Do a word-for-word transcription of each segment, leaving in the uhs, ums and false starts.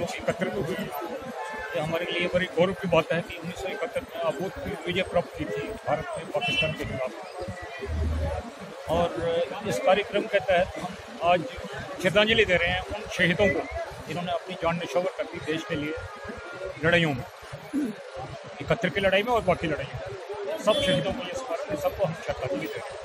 उन्नीस सौ इकहत्तर को हुई। ये हमारे लिए बड़ी गौरव की बात है कि उन्नीस सौ इकहत्तर में अभूतपूर्व विजय प्राप्त की थी भारत ने पाकिस्तान के खिलाफ। और इस कार्यक्रम के तहत हम आज श्रद्धांजलि दे रहे हैं उन शहीदों को जिन्होंने अपनी जान न्यौछावर कर दी देश के लिए लड़ाइयों में, इकहत्तर की लड़ाई में और बाकी लड़ाइयों में। सब शहीदों को ये स्मरण है, सबको हम श्रद्धांजलि दे रहे हैं।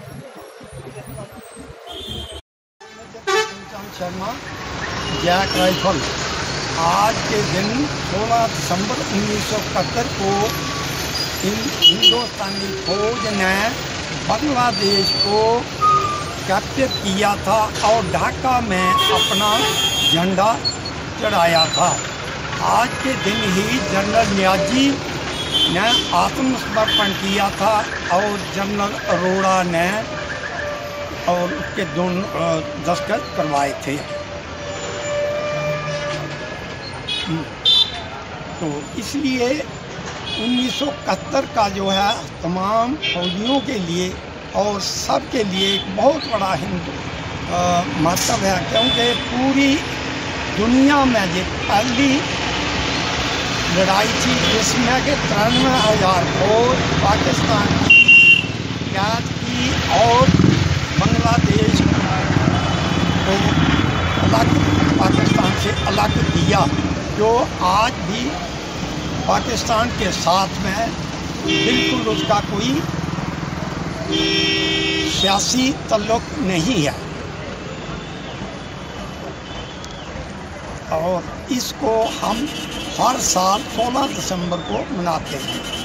Sharma, JAK rifle. आज के दिन सोलह दिसंबर उन्नीस सौ इकहत्तर को हिंदुस्तानी फौज ने बांग्लादेश को कैप्चर किया था और ढाका में अपना झंडा चढ़ाया था। आज के दिन ही जनरल न्याजी ने आत्मसमर्पण किया था और जनरल अरोड़ा ने और उसके दोनों दस्तखत करवाए थे। तो इसलिए उन्नीस सौ इकहत्तर का जो है तमाम फौजियों के लिए और सब के लिए एक बहुत बड़ा हिंदू महत्व है, क्योंकि पूरी दुनिया में जो पहली लड़ाई थी जिसमें के तिरानवे हज़ार फौज पाकिस्तान की कैद की और बांग्लादेश को अलग पाकिस्तान से अलग दिया, जो आज भी पाकिस्तान के साथ में बिल्कुल उसका कोई सियासी ताल्लुक नहीं है। और इसको हम हर साल सोलह दिसंबर को मनाते हैं।